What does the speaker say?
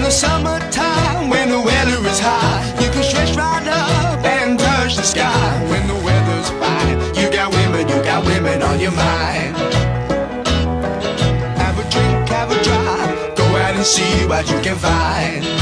the summertime, when the weather is high, you can stretch right up and touch the sky. When the weather's fine, you got women on your mind. Have a drink, have a drive, go out and see what you can find.